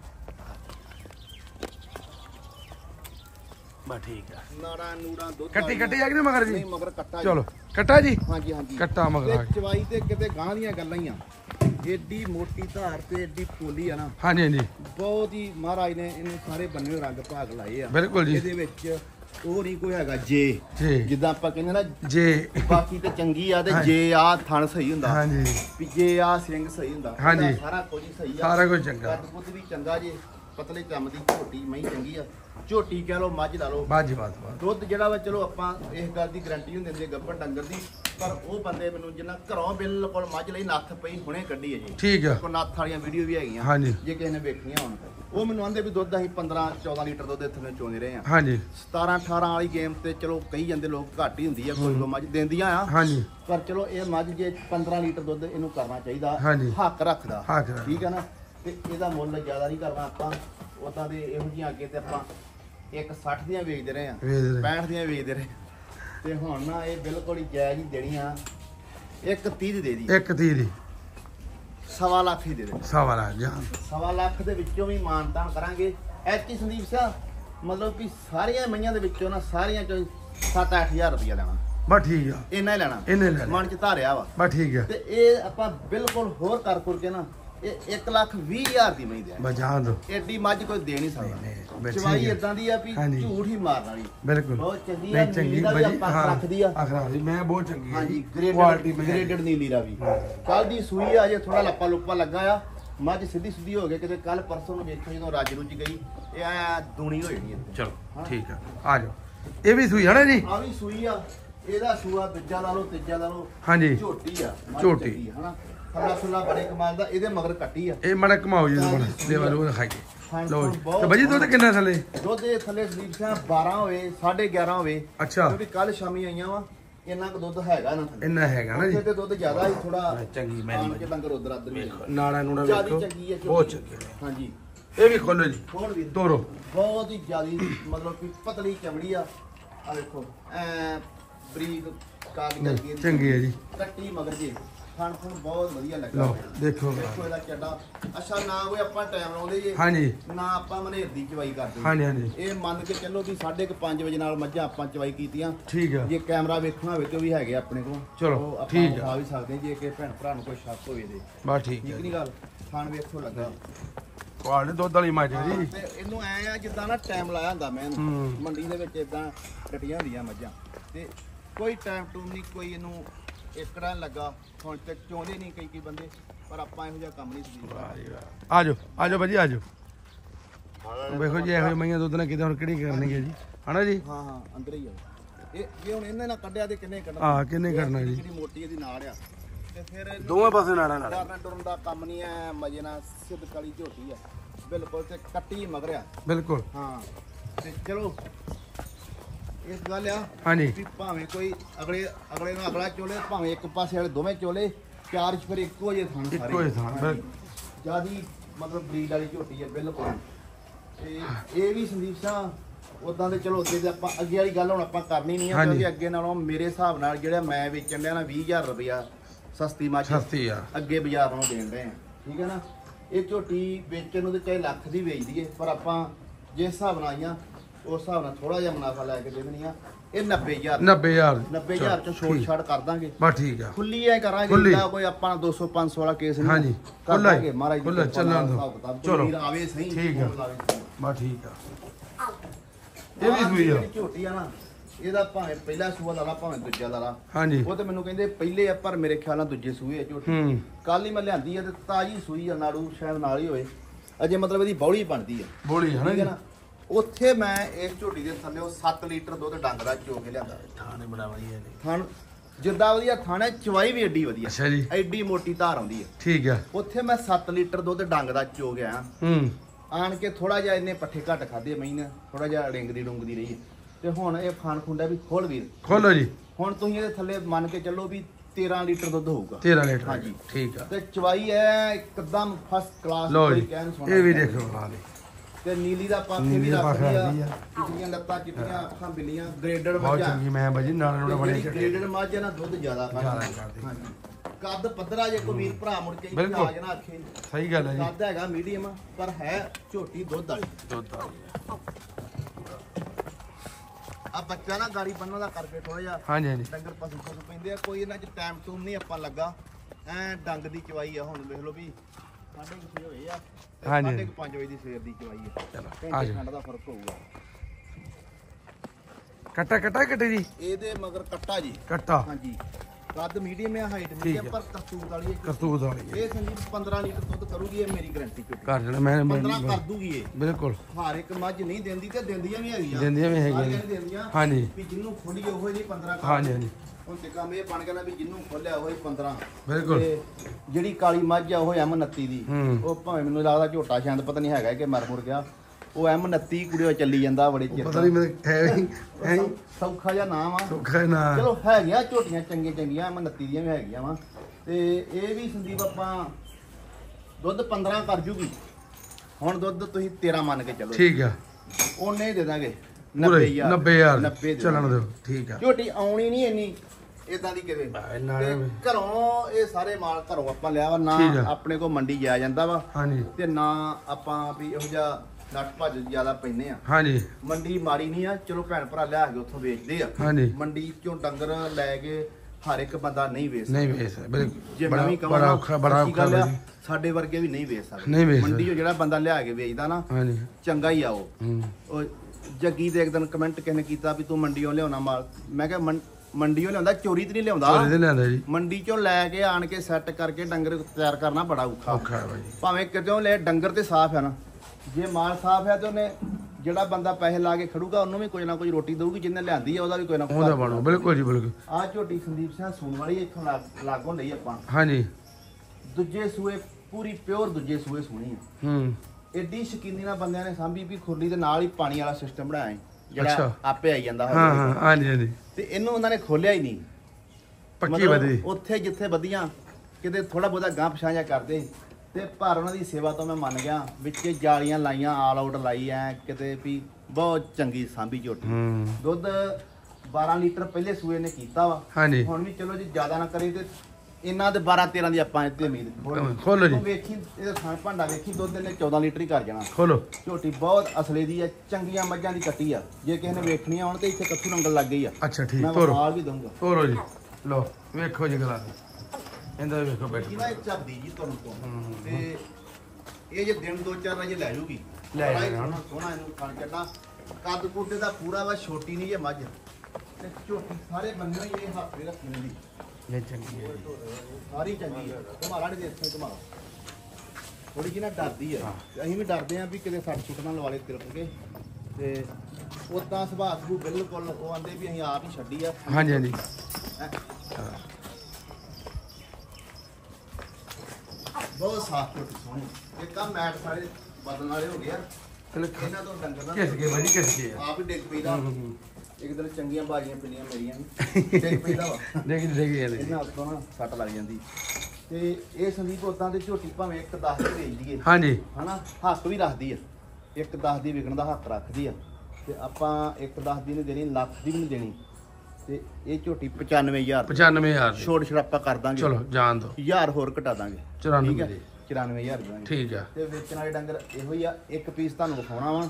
[SPEAKER 1] बस ठीक है
[SPEAKER 2] ਨਾੜਾਂ ਨੂੜਾਂ ਦੁੱਧ
[SPEAKER 1] कट्टी
[SPEAKER 2] ਵਾਲੀਆਂ।
[SPEAKER 1] कट्टी जाएगी ना मगर जी
[SPEAKER 2] ਨਹੀਂ ਮਗਰ ਕੱਟਾ ਜੀ।
[SPEAKER 1] चलो कट्टा जी
[SPEAKER 2] ਹਾਂਜੀ ਹਾਂਜੀ
[SPEAKER 1] ਕੱਟਾ ਮਗਰ ਆ
[SPEAKER 2] ਤੇ
[SPEAKER 1] ਗਿਆ।
[SPEAKER 2] ਚਵਾਈ ਤੇ ਕਿਤੇ ਗਾਂ ਦੀਆਂ ਗੱਲਾਂ ਹੀ ਆ। ਏਡੀ ਮੋਟੀ ਧਾਰ ਤੇ ਏਡੀ ਪੋਲੀ ਆ ਨਾ
[SPEAKER 1] हाँ जी हाँ जी
[SPEAKER 2] ਬਹੁਤ ਹੀ ਮਹਾਰਾਜ ਨੇ ਇਹਨੂੰ ਸਾਰੇ ਬੰਨੇ ਰੰਗ ਭਾਗ ਲਾਏ ਆ।
[SPEAKER 1] बिल्कुल जी
[SPEAKER 2] ਇਹਦੇ ਵਿੱਚ ਉਹ ਨਹੀਂ ਕੋਈ ਹੈਗਾ ਜੇ
[SPEAKER 1] जी
[SPEAKER 2] ਜਿੱਦਾਂ ਆਪਾਂ ਕਹਿੰਦੇ ਨਾ
[SPEAKER 1] जी
[SPEAKER 2] ਬਾਕੀ ਤੇ ਚੰਗੀ ਆ ਤੇ
[SPEAKER 1] ਹਾਂ।
[SPEAKER 2] ਜੇ ਆ ਥਣ ਸਹੀ ਹੁੰਦਾ
[SPEAKER 1] हाँ जी
[SPEAKER 2] ਵੀ ਜੇ ਆ ਸਿੰਘ ਸਹੀ ਹੁੰਦਾ
[SPEAKER 1] ਹਾਂਜੀ।
[SPEAKER 2] ਇਹਦਾ ਸਾਰਾ ਕੁਝ ਹੀ ਸਹੀ ਆ।
[SPEAKER 1] ਸਾਰਾ ਕੁਝ ਚੰਗਾ।
[SPEAKER 2] ਕੱਦ ਕੁੱਦ ਵੀ ਚੰਗਾ ਜੇ ਪਤਲੇ ਚੰਮ ਦੀ ਝੋਟੀ ਮਹੀਂ ਚੰਗੀ ਆ। ਝੋਟੀ ਕਹਿ ਲਓ ਮੱਝ ਲਾ ਲਓ
[SPEAKER 1] बाजी बात बात
[SPEAKER 2] ਦੁੱਧ ਜਿਹੜਾ ਵਾ ਚਲੋ ਆਪਾਂ ਇਸ ਗੱਲ ਦੀ ਗਾਰੰਟੀ ਨਹੀਂ ਦਿੰਦੇ ਗੱਭਣ ਡੰਗਰ ਦੀ ਪਰ ਉਹ ਬੰਦੇ ਮੈਨੂੰ ਜਿੰਨਾ ਘਰੋਂ ਬਿਲਕੁਲ ਮੱਝ ਲਈ ਨੱਥ ਪਈ ਹੁਣੇ ਕੱਢੀ ਹੈ ਜੀ।
[SPEAKER 1] ठीक है
[SPEAKER 2] ਕੋ ਨੱਥ ਵਾਲੀਆਂ ਵੀਡੀਓ ਵੀ ਹੈਗੀਆਂ
[SPEAKER 1] हाँ जी
[SPEAKER 2] ਜੇ ਕਿਸੇ ਨੇ ਵੇਖੀਆਂ ਹੋਣ ਉਹ ਮੈਨੂੰ ਆਂਦੇ ਵੀ ਦੁੱਧ ਅਸੀਂ ਪੰਦਰਾਂ ਚੌਦਾਂ ਲੀਟਰ ਦੁੱਧ ਇੱਥੇ ਚੋਂਦੇ ਰਹੇ ਆ।
[SPEAKER 1] हाँ जी
[SPEAKER 2] ਸਤਾਰਾਂ ਅਠਾਰਾਂ ਵਾਲੀ ਗੇਮ ਤੇ ਚਲੋ ਕਈ ਜਾਂਦੇ ਲੋਕ ਘੱਟ ਹੀ ਹੁੰਦੀ ਆ ਕੋਈ ਕੋ ਮੱਝ ਦਿੰਦੀਆਂ ਆ
[SPEAKER 1] हाँ जी
[SPEAKER 2] ਪਰ ਚਲੋ ਇਹ ਮੱਝ ਜੇ ਪੰਦਰਾਂ ਲੀਟਰ ਦੁੱਧ ਇਹਨੂੰ ਕਰਨਾ ਚਾਹੀਦਾ
[SPEAKER 1] ਹਾਂਜੀ।
[SPEAKER 2] ਹੱਕ ਰੱਖਦਾ
[SPEAKER 1] ਹੱਕ ਰੱਖਦਾ।
[SPEAKER 2] ਠੀਕ ਆ ਨਾ ਤੇ ਇਹਦਾ ਮੁੱਲ ਜ਼ਿਆਦਾ ਨਹੀਂ ਕਰਨਾ ਆਪਾਂ ਉਦਾਂ ਦੇ ਇਹੋ ਜਿਹੀਆਂ ਅੱਗੇ ਤੇ ਆਪਾਂ ਇੱਕ ਸੱਠ ਦੀਆਂ ਵੇਚਦੇ ਰਹੇ ਆ
[SPEAKER 1] ਵੇਚ ਦੇ
[SPEAKER 2] ਪੈਂਹਠ ਦੀਆਂ ਵੇਚਦੇ ਰਹੇ ਤੇ ਹੁਣ ਨਾ ਇਹ ਬਿਲਕੁਲ ਹੀ ਜਾਇਜ਼ ਹੀ ਦੇਣੀਆਂ ਇੱਕ ਤੀਹ ਦੀ ਦੇ ਦੀ
[SPEAKER 1] एक तीरी
[SPEAKER 2] ਸਵਾ ਲੱਖ ਹੀ ਦੇ ਦੇ
[SPEAKER 1] सवा लाख जान
[SPEAKER 2] ਸਵਾ ਲੱਖ ਦੇ ਵਿੱਚੋਂ ਵੀ ਮਾਨਤਾਨ ਕਰਾਂਗੇ ਐਤਕੀ ਸੰਦੀਪ ਸਾਹਿਬ ਮਤਲਬ ਕਿ ਸਾਰੀਆਂ ਮਈਆਂ ਦੇ ਵਿੱਚੋਂ ਨਾ ਸਾਰੀਆਂ ਚੋਂ ਸੱਤ ਅੱਠ ਹਜ਼ਾਰ ਰੁਪਇਆ ਲੈਣਾ
[SPEAKER 1] ਬਸ ਠੀਕ ਆ
[SPEAKER 2] ਇੰਨਾ ਹੀ ਲੈਣਾ
[SPEAKER 1] ਇਹਨੇ ਲੈ
[SPEAKER 2] ਮਨ ਚ ਧਾਰਿਆ ਵਾ
[SPEAKER 1] ਬਸ ਠੀਕ ਆ
[SPEAKER 2] ਤੇ ਇਹ ਆਪਾਂ ਬਿਲਕੁਲ ਹੋਰ ਕਰ ਕਰ ਕੇ ਨਾ ਇਹ ਇੱਕ ਲੱਖ ਵੀਹ ਹਜ਼ਾਰ ਦੀ ਮਹੀਂ ਦੇ
[SPEAKER 1] ਬਸ ਜਾਣ ਦੋ
[SPEAKER 2] ਐਡੀ ਮੱਝ ਕੋਈ ਦੇ ਨਹੀਂ ਸਕਦਾ
[SPEAKER 1] ਬਸ
[SPEAKER 2] ਚਵਾਈ
[SPEAKER 1] ਠੀਕ ਆ।
[SPEAKER 2] ਇਦਾਂ ਦੀ ਆ ਵੀ
[SPEAKER 1] ਹਾਂਜੀ।
[SPEAKER 2] ਝੂਠ ਹੀ ਮਾਰਨ ਵਾਲੀ
[SPEAKER 1] ਬਿਲਕੁਲ
[SPEAKER 2] ਬਹੁਤ ਚੰਗੀ ਆ
[SPEAKER 1] ਨਹੀਂ ਚੰਗੀ
[SPEAKER 2] ਨੀਲੀ ਦਾ ਵੀ
[SPEAKER 1] ਬਾਜੀ
[SPEAKER 2] ਆਪਾਂ
[SPEAKER 1] ਹਾਂ
[SPEAKER 2] ਰੱਖਦੀ ਆ
[SPEAKER 1] ਆਖਰਾਂ ਦੀ ਮੈਂ ਬਹੁਤ ਚੰਗੀ
[SPEAKER 2] ਹਾਂਜੀ
[SPEAKER 1] ਕੁਆਲਿਟੀ
[SPEAKER 2] ਗ੍ਰੇਡਡ
[SPEAKER 1] ਮੈਂ
[SPEAKER 2] ਗ੍ਰੇਡਡ ਨੀਲੀ ਦਾ ਵੀ ਕੱਲ ਦੀ ਸੂਈ ਆ ਜੇ ਥੋੜਾ ਲੱਪਾ ਲੁੱਪਾ ਲੱਗਾ ਆ ਮੱਝ ਸਿੱਧੀ ਸਿੱਧੀ ਹੋ ਗਈ ਕਿਤੇ ਕੱਲ ਪਰਸੋਂ ਨੂੰ ਵੇਖੋ ਜਦੋਂ ਰੱਜ ਰੁੱਜ ਗਈ ਇਹ ਆ ਦੂਣੀ ਹੋ ਜਾਣੀ ਇੱਥੇ
[SPEAKER 1] ਚਲੋ ਠੀਕ ਆ ਆ ਜਾਓ ਇਹ ਵੀ ਸੂਈ ਹੈ ਨਾ ਜੀ
[SPEAKER 2] ਆ ਵੀ ਸੂਈ ਆ ਇਹਦਾ ਸੂਆ ਦੂਜਾ ਲਾ ਲਓ ਤੀਜਾ ਲਾ ਲਓ
[SPEAKER 1] ਹਾਂਜੀ
[SPEAKER 2] ਝੋਟੀ ਆ ਮੱਝ
[SPEAKER 1] ਝੋਟੀ।
[SPEAKER 2] ਚੰਗੀ ਆ, ਹਨਾ ਥੱਲਾ ਥੱਲਾ ਬੜੇ ਕਮਾਲ ਦਾ ਇਹਦੇ ਮਗਰ ਕੱਟੀ ਆ
[SPEAKER 1] ਇਹ ਮੜਾ ਘਮਾਓ ਜੀ ਬਣਾ ਦੇਵਾ ਲੋ ਖਾਈਏ ਲੋ ਜੀ ਤੇ ਬਾਜੀ ਦੁੱਧ ਕਿੰਨਾ ਥੱਲੇ
[SPEAKER 2] ਦੁੱਧ ਦੇ ਥੱਲੇ ਸਲੀਪ ਸਿਆ ਬਾਰਾਂ ਹੋਵੇ ਸਾਢੇ ਗਿਆਰਾਂ ਹੋਵੇ
[SPEAKER 1] ਅੱਛਾ
[SPEAKER 2] ਕਿਉਂਕਿ ਕੱਲ ਸ਼ਾਮੀ ਆਈਆਂ ਵਾ ਇੰਨਾ ਕੁ ਦੁੱਧ ਹੈਗਾ ਨਾ ਥੱਲੇ
[SPEAKER 1] ਇੰਨਾ ਹੈਗਾ ਨਾ ਜੀ
[SPEAKER 2] ਉੱਥੇ ਤੇ ਦੁੱਧ ਜ਼ਿਆਦਾ ਹੀ ਥੋੜਾ
[SPEAKER 1] ਚੰਗੀ
[SPEAKER 2] ਆਣ
[SPEAKER 1] ਮੈਨ
[SPEAKER 2] ਕੇ ਲੰਗਰ ਉਧਰ ਅਦਰ ਵੀ
[SPEAKER 1] ਨਾੜਾ ਨੂੜਾ
[SPEAKER 2] ਜਿਆਦੀ
[SPEAKER 1] ਵੇਖੋ
[SPEAKER 2] ਚੰਗੀ ਹੈ ਝੋਟੀ।
[SPEAKER 1] ਬਹੁਤ ਚੰਗੀ ਹੈ।
[SPEAKER 2] ਹਾਂਜੀ
[SPEAKER 1] ਇਹ ਵੀ ਖੋਲੋ ਜੀ
[SPEAKER 2] ਹੋਰ ਵੀ
[SPEAKER 1] ਤੋਰੋ
[SPEAKER 2] ਬਹੁਤ ਹੀ ਜਿਆਦੀ ਮਤਲਬ ਕਿ ਪਤਲੀ ਚਮੜੀ ਆ ਆ ਵੇਖੋ ਐ ਬਰੀਕ ਕਾਗਜ਼
[SPEAKER 1] ਨਹੀਂ,
[SPEAKER 2] ਲੱਗੀ
[SPEAKER 1] ਚੰਗੀ ਹੈ ਜੀ
[SPEAKER 2] ਕੱਟੀ ਮਗਰ ਜੀ ਖਾਣ ਖੂਣ ਬਹੁਤ ਵਧੀਆ ਲੱਗਾ
[SPEAKER 1] ਲਓ ਦੇਖੋ
[SPEAKER 2] ਦੇਖੋ ਇਹਦਾ ਚੱਡਾ ਅੱਛਾ ਨਾ ਕੋਈ ਆਪਾਂ ਟਾਈਮ ਲਾਉਂਦੇ ਜੇ
[SPEAKER 1] ਹਾਂਜੀ
[SPEAKER 2] ਨਾ ਆਪਾਂ ਮਨੇਰ ਦੀ ਚਵਾਈ ਕਰਦੇ
[SPEAKER 1] ਹਾਂਜੀ ਹਾਂਜੀ
[SPEAKER 2] ਇਹ ਮੰਨ ਕੇ ਚੱਲੋ ਵੀ ਸਾਢੇ ਕੁ ਪੰਜ ਵਜੇ ਨਾਲ ਮੱਝਾਂ ਆਪਾਂ ਚਵਾਈ ਕੀਤੀਆਂ
[SPEAKER 1] ਠੀਕ ਆ
[SPEAKER 2] ਜੇ ਕੈਮਰਾ ਵੇਖਣਾ ਹੋਵੇ ਤੇ ਉਹ ਵੀ ਹੈਗੇ ਆਪਣੇ ਕੋਲ
[SPEAKER 1] ਚਲੋ,
[SPEAKER 2] ਉਹ ਆਪਾਂ
[SPEAKER 1] ਠੀਕ ਆ।
[SPEAKER 2] ਦਿਖਾ ਵੀ ਸਕਦੇ ਹਾਂ ਜੇ ਕਿ ਭੈਣ ਭਰਾ ਨੂੰ ਕੋਈ ਸ਼ੱਕ ਹੋਵੇ ਤੇ
[SPEAKER 1] ਬਸ ਠੀਕ
[SPEAKER 2] ਠੀਕ
[SPEAKER 1] ਹੈ
[SPEAKER 2] ਨਹੀਂ ਗੱਲ ਖਾਣ ਵੇਖੋ ਲੱਗਾ
[SPEAKER 1] ਕੁਆਲਿਟੀ ਦੁੱਧ ਵਾਲੀ ਮੱਝ ਹੈ ਜੀ
[SPEAKER 2] ਤੇ ਇਹਨੂੰ ਐ ਆ ਜਿੱਦਾਂ ਨਾ ਟਾਈਮ ਲਾਇਆ ਹੁੰਦਾ ਮੈਂ ਇਹਨੂੰ
[SPEAKER 1] ਹੂੰ।
[SPEAKER 2] ਮੰਡੀ ਦੇ ਵਿੱਚ ਇਦਾਂ ਟਟੀਆਂ ਹੁੰਦੀਆਂ ਮੱਝਾਂ ਤੇ ਕੋਈ ਟਾਈਮ ਟੂਮ ਨਹੀਂ ਕੋਈ ਇਹਨੂੰ ਇਕੜਾ ਲੱਗਾ ਹੁਣ ਤੇ ਚਾਹੁੰਦੇ ਨਹੀਂ ਕਈ ਕਈ ਬੰਦੇ ਪਰ ਆਪਾਂ ਇਹੋ ਜਿਹਾ ਕੰਮ ਨਹੀਂ ਸੀ
[SPEAKER 1] ਵਾਹ ਜੀ ਵਾਹ ਆ ਜਾਓ ਆ ਜਾਓ ਭਾਜੀ ਆ ਜਾਓ ਵੇਖੋ ਜੀ ਇਹੋ ਜਿਹੇ ਮਈਆਂ ਦੁੱਧ ਨਾਲ ਕਿਤੇ ਹੁਣ ਕਿਹੜੀ ਕਰਨਗੇ ਜੀ ਹਨਾ ਜੀ
[SPEAKER 2] ਹਾਂ ਹਾਂ ਅੰਦਰ ਹੀ ਆ ਇਹ ਜੇ ਹੁਣ ਇਹਨੇ ਨਾ ਕੱਢਿਆ ਤੇ ਕਿੰਨੇ ਕੱਢਣਾ
[SPEAKER 1] ਹਾਂ ਕਿੰਨੇ ਕਰਨਾ ਜੀ
[SPEAKER 2] ਜਿਹੜੀ ਮੋਟੀ ਇਹਦੀ ਨਾੜ ਆ ਤੇ ਫਿਰ ਇਹਨੂੰ
[SPEAKER 1] ਦੋਵੇਂ ਪਾਸੇ ਨਾੜਾ ਨਾਲ
[SPEAKER 2] ਡਰਨ ਡਰਨ ਦਾ ਕੰਮ ਨਹੀਂ ਐ ਮਜੇ ਨਾਲ ਸਿੱਧ ਕਾਲੀ ਝੋਟੀ ਆ ਬਿਲਕੁਲ ਤੇ ਕੱਟੀ ਮਗਰਿਆ
[SPEAKER 1] ਬਿਲਕੁਲ
[SPEAKER 2] ਹਾਂ ਤੇ ਚਲੋ ਇਸ ਗੱਲ ਆ
[SPEAKER 1] ਹਾਂਜੀ
[SPEAKER 2] ਵੀ ਭਾਵੇਂ ਕੋਈ ਅਗਲੇ ਅਗਲੇ ਨਾਲ ਅਗਲਾ ਚੋਲੇ ਭਾਵੇਂ ਇੱਕ ਪਾਸੇ ਵਾਲੇ ਦੋਵੇਂ ਚੋਲੇ ਚਾਰ ਚ ਫਿਰ ਇੱਕੋ ਜਿਹੇ ਥਾਂ
[SPEAKER 1] ਇੱਕੋ ਹੀ ਥਾਂ ਬਿਲਕੁਲ
[SPEAKER 2] ਜਿਆਦੀ ਮਤਲਬ ਬਰੀਡ ਵਾਲੀ ਝੋਟੀ ਹੈ ਬਿਲਕੁਲ ਤੇ ਇਹ ਵੀ ਸੰਦੀਪ ਸਿੰਘ ਉਦਾਂ ਦੇ ਚਲੋ ਅੱਗੇ ਤੇ ਆਪਾਂ ਅੱਗੇ ਵਾਲੀ ਗੱਲ ਹੁਣ ਆਪਾਂ ਕਰਨੀ ਨਹੀਂ ਆ
[SPEAKER 1] ਹਾਂਜੀ।
[SPEAKER 2] ਕਿਉਂਕਿ ਅੱਗੇ ਨਾਲੋਂ ਮੇਰੇ ਹਿਸਾਬ ਨਾਲ ਜਿਹੜਾ ਮੈਂ ਵੇਚਣ ਡਿਆ ਨਾ ਵੀਹ ਹਜ਼ਾਰ ਰੁਪਇਆ ਸਸਤੀ ਮੱਝ
[SPEAKER 1] ਸਸਤੀ ਆ
[SPEAKER 2] ਅੱਗੇ ਬਾਜ਼ਾਰ ਨਾਲੋਂ ਦੇਣ ਰਹੇ ਆ ਠੀਕ ਹੈ ਨਾ ਇਹ ਝੋਟੀ ਵੇਚਣ ਨੂੰ ਤੇ ਚਾਹੇ ਲੱਖ ਦੀ ਵੇਚ ਦਈਏ ਪਰ ਆਪਾਂ ਜਿਸ ਹਿਸਾਬ ਨਾਲ ਆਈਆਂ ਉਸ ਹਿਸਾਬ ਨਾਲ ਥੋੜਾ ਜਿਹਾ ਮੁਨਾਫਾ ਲੈ ਕੇ ਦੇ ਦੇਣੀ ਆ ਇਹ ਨੱਬੇ ਹਜ਼ਾਰ
[SPEAKER 1] ਨੱਬੇ ਹਜ਼ਾਰ
[SPEAKER 2] ਨੱਬੇ ਹਜ਼ਾਰ ਚ ਛੋਟ ਛਾੜ ਕਰ ਦਾਂਗੇ
[SPEAKER 1] ਬਸ ਠੀਕ ਆ
[SPEAKER 2] ਖੁੱਲੀ ਐ ਕਰਾਂਗੇ
[SPEAKER 1] ਖੁੱਲੀ।
[SPEAKER 2] ਜਿੱਦਾਂ ਕੋਈ ਆਪਾਂ ਦੋ ਸੌ ਪੰਜ ਸੌ ਵਾਲਾ ਕੇਸ ਨਹੀਂ
[SPEAKER 1] ਹਾਂਜੀ।
[SPEAKER 2] ਕਰ
[SPEAKER 1] ਖੁੱਲਾ ਹੀ।
[SPEAKER 2] ਦਾਂਗੇ ਮਹਾਰਾਜ ਦੀ
[SPEAKER 1] ਖੁੱਲਾ,
[SPEAKER 2] ਕਿਰਪਾ ਨਾਲ
[SPEAKER 1] ਚੱਲਣ ਦਿਓ।
[SPEAKER 2] ਹਿਸਾਬ ਕਿਤਾਬ। ਕੋਈ
[SPEAKER 1] ਚਲੋ।
[SPEAKER 2] ਵੀਰ ਆਵੇ ਸਹੀ
[SPEAKER 1] ਠੀਕ ਆ।
[SPEAKER 2] ਫੋਨ ਲਾਵੇ ਸਹੀ।
[SPEAKER 1] ਬਸ ਠੀਕ ਆ ਇਹ ਵੀ ਸੂਈ ਆ
[SPEAKER 2] ਜਿਹੜੀ ਝੋਟੀ ਆ ਨਾ ਇਹਦਾ ਭਾਵੇਂ ਪਹਿਲਾ ਸੂਆ ਲਾ ਲਾ ਭਾਵੇਂ ਦੂਜਾ ਲਾ ਲਾ
[SPEAKER 1] ਹਾਂਜੀ
[SPEAKER 2] ਉਹ ਤੇ ਮੈਨੂੰ ਕਹਿੰਦੇ ਪਹਿਲੇ ਆ ਪਰ ਮੇਰੇ ਖਿਆਲ ਨਾਲ ਦੂਜੇ ਸੂਏ ਆ ਝੋਟੀ
[SPEAKER 1] ਹੂੰ
[SPEAKER 2] ਕੱਲ ਹੀ ਮੈਂ ਲਿਆਂਦੀ ਆ ਤੇ ਤਾਜੀ ਸੂਈ ਆ ਨਾੜੂ ਸ਼ਾਇਦ ਨਾਲ ਹੀ ਹੋਵੇ ਅਜੇ ਮਤਲਬ ਇਹਦੀ ਬੌਲੀ ਬਣਦੀ ਆ
[SPEAKER 1] ਬੋਲੀ ਹੈ ਨਾ
[SPEAKER 2] ਠੀਕ
[SPEAKER 1] ਜੀ
[SPEAKER 2] ਹੈ ਨਾ ਉੱਥੇ ਮੈਂ ਇਸ ਝੋਟੀ ਦੇ ਥੱਲੇ ਉਹ ਸੱਤ ਲੀਟਰ ਦੁੱਧ ਡੰਗ ਦਾ ਚੋ ਕੇ ਲਿਆਂਦਾ
[SPEAKER 1] ਥਾਣੇ ਬੜਾ ਵਧੀਆ ਜੀ
[SPEAKER 2] ਥਣ ਜਿੱਦਾਂ ਵਧੀਆ ਥਾਣਾ ਚਵਾਈ ਵੀ ਏਡੀ ਵਧੀਆ
[SPEAKER 1] ਅੱਛਾ ਜੀ
[SPEAKER 2] ਐਡੀ ਮੋਟੀ ਧਾਰ ਆਉਂਦੀ ਆ
[SPEAKER 1] ਠੀਕ ਆ
[SPEAKER 2] ਉੱਥੇ ਮੈਂ ਸੱਤ ਲੀਟਰ ਦੁੱਧ ਡੰਗ ਦਾ ਚੋ ਗਿਆ
[SPEAKER 1] ਹੂੰ
[SPEAKER 2] ਆਣ ਕੇ ਥੋੜਾ ਜਿਹਾ ਇਹਨੇ ਪੱਠੇ ਘੱਟ ਖਾਦੇ ਮਹੀਨਾ ਥੋੜਾ ਜਿਹਾ ਡਿੰਗਦੀ ਡੁੰਗਦੀ ਰਹੀ ਤੇ ਹੁਣ ਇਹ ਖਾਣ ਖੁੰਡਾ ਵੀ ਖੋਲ ਵੀਰ
[SPEAKER 1] ਖੋਲੋ ਜੀ
[SPEAKER 2] ਹੁਣ ਤੁਸੀਂ ਇਹਦੇ ਥੱਲੇ ਮੰਨ ਕੇ ਚੱਲੋ ਵੀ ਤੇਰਾਂ ਲੀਟਰ ਦੁੱਧ ਹੋਊਗਾ
[SPEAKER 1] ਤੇਰਾਂ ਲੀਟਰ
[SPEAKER 2] ਹਾਂਜੀ।
[SPEAKER 1] ਠੀਕ ਆ
[SPEAKER 2] ਤੇ ਚਵਾਈ ਐ ਇੱਕਦਮ ਫਸਟ ਕਲਾਸ
[SPEAKER 1] ਲੋ
[SPEAKER 2] ਕੋਈ
[SPEAKER 1] ਜੀ
[SPEAKER 2] ਕਹਿਣ ਸੁਣਾ
[SPEAKER 1] ਇਹ ਵੀ ਦੇਖੋ ਲਾ ਲਈ
[SPEAKER 2] ਤੇ ਨੀਲੀ ਦਾ ਪਾਖੇ
[SPEAKER 1] ਨੀਲੀ
[SPEAKER 2] ਵੀ
[SPEAKER 1] ਦਾ ਪਾਖਾ
[SPEAKER 2] ਰੱਖਦੀ
[SPEAKER 1] ਰੱਖਦੀ
[SPEAKER 2] ਆ
[SPEAKER 1] ਆ।
[SPEAKER 2] ਚਿੱਟੀਆਂ ਲੱਤਾਂ ਚਿੱਟੀਆਂ ਅੱਖਾਂ ਬਿੱਲੀਆਂ ਗ੍ਰੇਡਡ
[SPEAKER 1] ਬਹੁਤ
[SPEAKER 2] ਮੱਝਾਂ
[SPEAKER 1] ਚੰਗੀ ਮੈਂ ਬਾਜੀ ਨਾਲ ਨਾਲ ਬੜੇ ਚੰਗੇ
[SPEAKER 2] ਗ੍ਰੇਡਡ ਮੱਝ ਆ ਨਾ ਦੁੱਧ ਜ਼ਿਆਦਾ
[SPEAKER 1] ਜ਼ਿਆਦਾ
[SPEAKER 2] ਕਰਦੀ
[SPEAKER 1] ਕਰਦੀ।
[SPEAKER 2] ਹਾਂਜੀ ਕੱਦ ਪੱਧਰਾ ਜੇ ਕੋਈ ਵੀਰ ਭਰਾ ਮੁੜ ਕੇ ਇੱਥੇ
[SPEAKER 1] ਬਿਲਕੁਲ।
[SPEAKER 2] ਆ ਜਾਣਾ ਆਖੇ
[SPEAKER 1] ਸਹੀ ਗੱਲ ਹੈ ਜੀ
[SPEAKER 2] ਕੱਦ ਹੈਗਾ ਮੀਡੀਅਮ ਪਰ ਹੈ ਝੋਟੀ ਦੁੱਧ ਵਾਲੀ
[SPEAKER 1] ਦੁੱਧ ਵਾਲੀ
[SPEAKER 2] ਆ ਬੱਚਾ ਨਾ ਗਾੜੀ ਬੰਨਣ ਦਾ ਕਰਕੇ ਥੋੜਾ ਜਿਹਾ
[SPEAKER 1] ਹਾਂਜੀ ਹਾਂਜੀ
[SPEAKER 2] ਡੰਗਰ ਪਸ਼ੂ ਪਸ਼ੂ ਪੈਂਦੇ ਆ ਕੋਈ ਇਹਨਾਂ 'ਚ ਟਾਈਮ ਟੂਮ ਨਹੀਂ ਆਪਾਂ ਲੱਗਾ ਐ ਡੰਗ ਦੀ ਚਵਾਈ ਆ ਹੁਣ ਵੇਖ ਲਓ ਵੀ ਸਾਢੇ ਕੁ ਛੇ ਹੋਏ ਆ ਤੇ
[SPEAKER 1] ਹਾਂਜੀ।
[SPEAKER 2] ਸਾਢੇ ਕੁ ਪੰਜ ਵਜੇ ਦੀ ਸਵੇਰ ਦੀ ਚਵਾਈ ਆ
[SPEAKER 1] ਚਲੋ ਆ
[SPEAKER 2] ਘੰਟੇ
[SPEAKER 1] ਜਾਓ
[SPEAKER 2] ਖੰਡ ਦਾ ਫਰਕ ਹੋਊਗਾ
[SPEAKER 1] ਕੱਟਾ ਕੱਟਾ ਕੱਟੇ ਜੀ
[SPEAKER 2] ਇਹਦੇ ਮਗਰ ਕੱਟਾ ਜੀ
[SPEAKER 1] ਕੱਟਾ
[SPEAKER 2] ਹਾਂਜੀ ਕੱਦ ਮੀਡੀਅਮ ਆ ਹਾਈਟ
[SPEAKER 1] ਠੀਕ
[SPEAKER 2] ਮੀਡੀਅਮ
[SPEAKER 1] ਆ।
[SPEAKER 2] ਪਰ ਕਰਤੂਤ ਵਾਲੀ ਹੈ
[SPEAKER 1] ਕਰਤੂਤ ਵਾਲੀ ਹੈ।
[SPEAKER 2] ਇਹ ਸੰਜੀਤ ਪੰਦਰਾਂ ਲੀਟਰ ਦੁੱਧ ਕਰੂਗੀ ਇਹ ਮੇਰੀ ਗਾਰੰਟੀ ਝੋਟੀ
[SPEAKER 1] ਘਰ ਜਿਹੜਾ ਮੈਂ
[SPEAKER 2] ਪੰਦਰਾਂ ਕਰ ਦੂਗੀ ਇਹ
[SPEAKER 1] ਬਿਲਕੁਲ
[SPEAKER 2] ਹਰ ਇੱਕ ਮੱਝ ਨਹੀਂ ਦਿੰਦੀ ਤੇ ਦਿੰਦੀਆਂ ਵੀ ਹੈਗੀਆਂ
[SPEAKER 1] ਦਿੰਦੀਆਂ ਵੀ ਹੈਗੀਆਂ
[SPEAKER 2] ਸਾਰੀਆਂ
[SPEAKER 1] ਜੀ।
[SPEAKER 2] ਨੀ ਦਿੰਦੀਆਂ
[SPEAKER 1] ਹਾਂਜੀ
[SPEAKER 2] ਵੀ ਜਿੰਨੂੰ ਖੋਲੀ ਉਹ ਹੀ ਪੰਦਰਾਂ ਕਰ
[SPEAKER 1] ਹਾਂਜੀ ਹਾਂਜੀ
[SPEAKER 2] ਹੁਣ ਤੇ ਕੰਮ ਇਹ ਬਣ ਗਿਆ ਨਾ ਵੀ ਜਿੰਨੂੰ ਖੋਲਿਆ ਉਹ ਹੀ ਪੰਦਰਾਂ
[SPEAKER 1] ਬਿਲਕੁਲ
[SPEAKER 2] ਤੇ ਜਿਹੜੀ ਕਾਲੀ ਮੱਝ ਆ ਉਹ ਐਮ ਉਨੱਤੀ ਦੀ
[SPEAKER 1] ਹੂੰ।
[SPEAKER 2] ਉਹ ਭਾਵੇਂ ਮੈਨੂੰ ਲੱਗਦਾ ਝੋਟਾ ਸ਼ਾਇਦ ਪਤਾ ਨਹੀਂ ਹੈਗਾ ਕਿ ਮਰ ਮੁਰ ਗਿਆ ਉਹ ਐਮ ਉਨੱਤੀ ਕੁੜੀਓ ਚੱਲੀ ਜਾਂਦਾ ਬੜੇ ਚਿਰ
[SPEAKER 1] ਪਤਾ ਨਹੀਂ ਮੇਰੇ ਹੈ ਹੀ ਹੈ ਹੀ
[SPEAKER 2] ਸੌਖਾ ਜਿਹਾ ਨਾਮ ਆ
[SPEAKER 1] ਸੁੱਖਾ ਨਾ
[SPEAKER 2] ਚਲੋ ਹੈਗੀਆਂ ਝੋਟੀਆਂ ਚੰਗੀਆਂ ਚੰਗੀਆਂ ਐਮ ਉਨੱਤੀ ਦੀਆਂ ਵੀ ਹੈਗੀਆਂ ਵਾ ਤੇ ਇਹ ਵੀ ਸੰਦੀਪ ਆਪਾਂ ਦੁੱਧ ਪੰਦਰਾਂ ਕਰ ਜੂਗੀ ਹੁਣ ਦੁੱਧ ਤੁਸੀਂ ਤੇਰਾਂ ਮੰਨ ਕੇ ਚੱਲੋ
[SPEAKER 1] ਠੀਕ ਆ
[SPEAKER 2] ਉਹਨੇ ਹੀ ਦੇ ਦਾਂਗੇ
[SPEAKER 1] ਪੂਰੇ ਨੱਬੇ ਹਜ਼ਾਰ
[SPEAKER 2] ਨੱਬੇ ਦੇ
[SPEAKER 1] ਚੱਲਣ
[SPEAKER 2] ਦਾਂਗੇ।
[SPEAKER 1] ਦਿਓ ਠੀਕ ਆ
[SPEAKER 2] ਝੋਟੀ ਆਉਣੀ ਨਹੀਂ ਇੰਨੀ ਇਦਾਂ ਦੀ ਕਿਤੇ
[SPEAKER 1] ਇੰਨਾ
[SPEAKER 2] ਤੇ
[SPEAKER 1] ਵੀ।
[SPEAKER 2] ਘਰੋਂ ਇਹ ਸਾਰੇ ਮਾਲ ਘਰੋਂ ਆਪਾਂ ਲਿਆ ਵਾ ਨਾ
[SPEAKER 1] ਠੀਕ ਆ।
[SPEAKER 2] ਆਪਣੇ ਕੋ ਮੰਡੀ ਜਾਇਆ ਜਾਂਦਾ ਵਾ
[SPEAKER 1] ਹਾਂਜੀ
[SPEAKER 2] ਤੇ ਨਾ ਆਪਾਂ ਵੀ ਇਹੋ ਜਿਹਾ ਨੱਠ ਭੱਜ ਜ਼ਿਆਦਾ ਪੈਂਦੇ ਆ।
[SPEAKER 1] ਹਾਂਜੀ
[SPEAKER 2] ਮੰਡੀ ਮਾਰੀ ਨਹੀਂ ਆ, ਚਲੋ ਭੈਣ ਭਰਾ ਲਿਆ ਕੇ ਉੱਥੋਂ ਵੇਚਦੇ ਆ।
[SPEAKER 1] ਹਾਂਜੀ
[SPEAKER 2] ਮੰਡੀ ਚੋਂ ਡੰਗਰ ਲੈ ਕੇ ਹਰ ਇੱਕ ਬੰਦਾ ਨਹੀਂ ਵੇਚ ਸਕਦਾ।
[SPEAKER 1] ਨਹੀਂ ਵੇਚ ਸਕਦਾ ਬਿਲਕੁਲ।
[SPEAKER 2] ਜੇ
[SPEAKER 1] ਬੜਾ
[SPEAKER 2] ਮੈਂ ਵੀ ਕਹਾਂ
[SPEAKER 1] ਬੜਾ ਔਖਾ ਬੜਾ
[SPEAKER 2] ਸੱਚੀ
[SPEAKER 1] ਔਖਾ
[SPEAKER 2] ਗੱਲ ਆ,
[SPEAKER 1] ਬਾਈ।
[SPEAKER 2] ਸਾਡੇ ਵਰਗੇ ਵੀ ਨਹੀਂ ਵੇਚ ਸਕਦੇ।
[SPEAKER 1] ਨਹੀਂ ਵੇਚ
[SPEAKER 2] ਮੰਡੀ ਚੋਂ ਜਿਹੜਾ ਬੰਦਾ ਲਿਆ ਕੇ ਵੇਚਦਾ ਨਾ,
[SPEAKER 1] ਹਾਂਜੀ
[SPEAKER 2] ਚੰਗਾ ਹੀ ਆ ਉਹ।
[SPEAKER 1] ਹੂੰ
[SPEAKER 2] ਉਹ ਜੱਗੀ ਦੇ ਇੱਕ ਦਿਨ ਕਮੈਂਟ ਕਿਸੇ ਨੇ ਕੀਤਾ ਵੀ ਤੂੰ ਮੰਡੀੋਂ ਲਿਆਉਣਾ ਮਾਲ। ਮੈਂ ਕਿਹਾ ਮੰ- ਮੰਡੀੋਂ ਲਿਆਉਂਦਾ, ਚੋਰੀ ਤੇ ਨਹੀਂ
[SPEAKER 1] ਚੋਰੀ
[SPEAKER 2] ਲਿਆਉਂਦਾ।
[SPEAKER 1] ਤੇ ਲਿਆਂਦਾ ਜੀ।
[SPEAKER 2] ਮੰਡੀ ਚੋਂ ਲੈ ਕੇ ਆਣ ਕੇ ਸੈੱਟ ਕਰਕੇ ਡੰਗਰ ਤਿਆਰ ਕਰਨਾ ਬੜਾ ਔਖਾ।
[SPEAKER 1] ਔਖਾ ਹੈ ਬਾਈ।
[SPEAKER 2] ਭਾਵੇਂ ਕਿਤੇੋਂ ਲੈ, ਡੰਗਰ ਤੇ ਸਾਫ਼ ਆ ਨਾ। ਜੇ ਮਾਲ ਸਾਫ਼ ਆ ਤੇ ਉਹਨੇ ਜਿਹੜਾ ਬੰਦਾ ਪੈਸੇ ਲਾ ਕੇ ਖੜੂਗਾ ਉਹਨੂੰ ਵੀ ਕੁਝ ਨਾ ਕੁਝ ਰੋਟੀ ਦਊਗੀ। ਜਿਹਨੇ ਲਿਆਂਦੀ ਆ ਉਹਦਾ ਵੀ ਕੋਈ ਨਾ
[SPEAKER 1] ਉਹਦਾ ਬਣੋ ਬਿਲਕੁਲ ਜੀ ਬਿਲਕੁਲ।
[SPEAKER 2] ਆਹ ਝੋਟੀ ਸੰਦੀਪ ਸਿੰਘ ਸੂਣ ਵਾਲੀ ਇੱਥੋਂ ਲੱਗ- ਲਾਗੋਂ ਲਈ ਆਪਾਂ।
[SPEAKER 1] ਹਾਂਜੀ
[SPEAKER 2] ਦੂਜੇ ਸੂਏ ਪੂਰੀ ਪਿਓਰ ਦੂਜੇ ਸੂਏ ਸੋਹਣੀ ਆ।
[SPEAKER 1] ਹੂੰ
[SPEAKER 2] ਐਡੀ ਸ਼ਕੀਨੀ ਨਾਲ ਬੰਦਿਆਂ ਨੇ ਸਾਂਭੀ ਵੀ ਖੁਰਲੀ ਦੇ ਨਾਲ ਹੀ ਪਾਣੀ ਵਾਲਾ ਸਿਸਟਮ ਬਣਾਇਆ ਹੈ,
[SPEAKER 1] ਅੱਛਾ।
[SPEAKER 2] ਜਿਹੜਾ ਆਪੇ ਆਈ ਜਾਂਦਾ
[SPEAKER 1] ਹਾਂ
[SPEAKER 2] ਹੋਵੇ।
[SPEAKER 1] ਹਾਂ ਹਾਂਜੀ ਹਾਂਜੀ
[SPEAKER 2] ਤੇ ਇਹਨੂੰ ਉਹਨਾਂ ਨੇ ਖੋਲਿਆ ਹੀ ਨਹੀਂ।
[SPEAKER 1] ਪੱਕੀ
[SPEAKER 2] ਮਤਲਬ
[SPEAKER 1] ਵਧੀ।
[SPEAKER 2] ਉੱਥੇ ਜਿੱਥੇ ਵਧੀਆਂ ਕਿਤੇ ਥੋੜਾ ਬਹੁਤਾ ਗਾਂ ਪਛਾਣਿਆ ਕਰਦੇ ਤੇ ਪਰ ਉਹਨਾਂ ਦੀ ਸੇਵਾ ਤੋਂ ਮੈਂ ਮੰਨ ਗਿਆ। ਵਿੱਚੇ ਜਾਲੀਆਂ ਲਾਈਆਂ, ਆਲ ਆਊਟ ਲਾਈ ਐ ਕਿਤੇ ਵੀ ਬਹੁਤ ਚੰਗੀ ਸਾਂਭੀ ਝੋਟੀ।
[SPEAKER 1] ਹੂੰ
[SPEAKER 2] ਦੁੱਧ ਬਾਰਾਂ ਲੀਟਰ ਪਹਿਲੇ ਸੂਏ ਨੇ ਕੀਤਾ ਵਾ।
[SPEAKER 1] ਹਾਂਜੀ
[SPEAKER 2] ਹੁਣ ਵੀ ਚਲੋ ਜੇ ਜ਼ਿਆਦਾ ਨਾ ਕਰੇ ਤੇ ਇਹਨਾਂ ਦੇ ਬਾਰਾਂ ਤੇਰਾਂ ਦੀ ਆਪਾਂ ਇੱਥੇ ਉਮੀਦ
[SPEAKER 1] ਖੋਲੋ ਜੀ।
[SPEAKER 2] ਤੂੰ ਵੇਖੀ ਇਹਦਾ ਥਣ ਭਾਂਡਾ ਵੇਖੀ, ਦੁੱਧ ਨੇ ਚੌਦਾਂ ਲੀਟਰ ਹੀ ਕਰ ਜਾਣਾ।
[SPEAKER 1] ਖੋਲੋ।
[SPEAKER 2] ਝੋਟੀ ਬਹੁਤ ਅਸਲੇ ਦੀ ਆ, ਚੰਗੀਆਂ ਮੱਝਾਂ ਦੀ ਕੱਟੀ ਆ। ਜੇ ਕਿਸੇ ਨੇ ਵੇਖਣੀ ਆਉਣ ਤੇ ਇੱਥੇ ਕੱਥੂ ਨੰਗਲ ਲੱਗ ਗਈ ਆ।
[SPEAKER 1] ਅੱਛਾ ਠੀਕ
[SPEAKER 2] ਮੈਂ
[SPEAKER 1] ਤੋਰੋ
[SPEAKER 2] ਮਾਲ ਵੀ ਦਊਂਗਾ।
[SPEAKER 1] ਤੋਰੋ ਜੀ। ਲੋ ਵੇਖੋ ਜੀ ਗਲਾ ਇਹਦਾ ਵੀ ਵੇਖੋ ਬੈਠੋ।
[SPEAKER 2] ਕੀ ਨਾ ਇਹ ਝੱਬਦੀ ਜੀ ਤੁਹਾਨੂੰ ਤੋਂ ਤੇ ਇਹ ਜੇ ਦਿਨ ਦੋ ਚਾਰ ਵਜੇ ਲੈ ਜੂਗੀ।
[SPEAKER 1] ਲੈ
[SPEAKER 2] ਬੜਾ ਹੀ
[SPEAKER 1] ਜਾਣਾ ਨਾ।
[SPEAKER 2] ਸੋਹਣਾ ਇਹਨੂੰ ਖਾਣ ਚੱਡਾ। ਕੱਦ ਕੁੱਦ ਦਾ ਪੂਰਾ ਵਾ, ਛੋਟੀ ਨਹੀਂ ਜੇ ਮੱਝ ਤੇ ਝੋਟੀ ਸਾਰੇ ਬੰਨੇ ਹੀ ਇਹ ਹੱਥ ਦੇ ਰੱਖਣ ਦੀ
[SPEAKER 1] ਇਹ ਚੰਗੀ ਹੈ ਜੀ।
[SPEAKER 2] ਸਾਰੀ ਚੰਗੀ ਆ। ਘੁਮਾਲਾ ਨਹੀਂ ਦੇ ਇੱਥੇ ਘੁਮਾਲਾ। ਥੋੜੀ ਜਿਹੀ ਨਾ ਡਰਦੀ ਆ। ਤੇ ਅਸੀਂ ਵੀ ਡਰਦੇ ਆ ਵੀ ਕਿਤੇ ਸੱਟ ਸੁੱਟ ਨਾ ਲਵਾ ਲੇ ਤਿਲਕ ਕੇ। ਤੇ ਉਦਾਂ ਸੁਭਾਅ ਸੁਭੂ ਬਿਲਕੁਲ ਉਹ ਆਂਦੇ ਵੀ ਅਸੀਂ ਆਪ ਹੀ ਛੱਡੀ ਆ।
[SPEAKER 1] ਹਾਂਜੀ ਹਾਂਜੀ
[SPEAKER 2] ਹੈਂ। ਬਹੁਤ ਸਾਫ ਝੋਟੀ ਸੋਹਣੀ। ਇਹ ਕੰਮ ਮੈਟ ਸਾਰੇ ਬਦਲਣ ਵਾਲੇ ਹੋ ਗਏ ਆ। ਇਹਨਾਂ ਤੋਂ ਡੰਗਰ ਨਾ
[SPEAKER 1] ਕਿਸ ਕੇ ਬਾਜੀ ਕਿਸ ਕੇ
[SPEAKER 2] ਆਪ ਹੀ ਡਿੱਗ ਪਈਦਾ। ਇੱਕ ਦਿਨ ਚੰਗੀਆਂ ਬਾਜੀਆਂ ਪਿੰਨੀਆਂ ਮੇਰੀਆਂ ਵੀ ਡਿੱਗ ਪਈਦਾ ਵਾ।
[SPEAKER 1] ਦੇਖ ਦੇਖ ਇਹਦੇ
[SPEAKER 2] ਇਹਨਾਂ ਉੱਤੋਂ ਨਾ ਸੱਟ ਲੱਗ ਜਾਂਦੀ। ਤੇ ਇਹ ਸੰਦੀਪ ਉਦਾਂ ਦੇ ਝੋਟੀ ਭਾਵੇਂ ਇੱਕ ਦਸ ਦੀ ਵੇਚ ਦਈਏ
[SPEAKER 1] ਹਾਂਜੀ
[SPEAKER 2] ਹਨਾ, ਹੱਕ ਵੀ ਰੱਖਦੀ ਆ। ਇੱਕ ਦਸ ਦੀ ਵਿਕਣ ਦਾ ਹੱਕ ਰੱਖਦੀ ਆ। ਤੇ ਆਪਾਂ ਇੱਕ ਦਸ ਦੀ ਨਹੀਂ ਦੇਣੀ, ਲੱਖ ਦੀ ਵੀ ਨਹੀਂ ਦੇਣੀ। ਤੇ ਇਹ ਝੋਟੀ ਪਚਾਨਵੇਂ ਹਜ਼ਾਰ
[SPEAKER 1] ਪਚਾਨਵੇਂ ਹਜ਼ਾਰ ਦੀ।
[SPEAKER 2] ਛੋੜ ਛੜਾਪਾ ਕਰ ਦਾਂਗੇ।
[SPEAKER 1] ਚਲੋ ਜਾਣ ਦੋ।
[SPEAKER 2] ਹਜ਼ਾਰ ਹੋਰ ਘਟਾ ਦਾਂਗੇ।
[SPEAKER 1] ਚੁਰਾਨਵੇਂ
[SPEAKER 2] ਠੀਕ ਆ?
[SPEAKER 1] ਦੀ।
[SPEAKER 2] ਚੁਰਾਨਵੇਂ ਹਜ਼ਾਰ ਦਾਂਗੇ।
[SPEAKER 1] ਠੀਕ ਆ।
[SPEAKER 2] ਤੇ ਵੇਚਣ ਵਾਲੇ ਡੰਗਰ ਇਹੋ ਹੀ ਆ। ਇੱਕ ਪੀਸ ਤੁਹਾਨੂੰ ਵਿਖਾਉਣਾ ਵਾ।